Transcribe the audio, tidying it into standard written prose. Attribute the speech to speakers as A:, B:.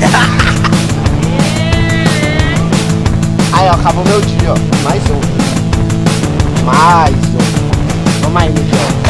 A: Aí, ó, acabou meu dia, ó. Mais um. Vamos aí, Miguel.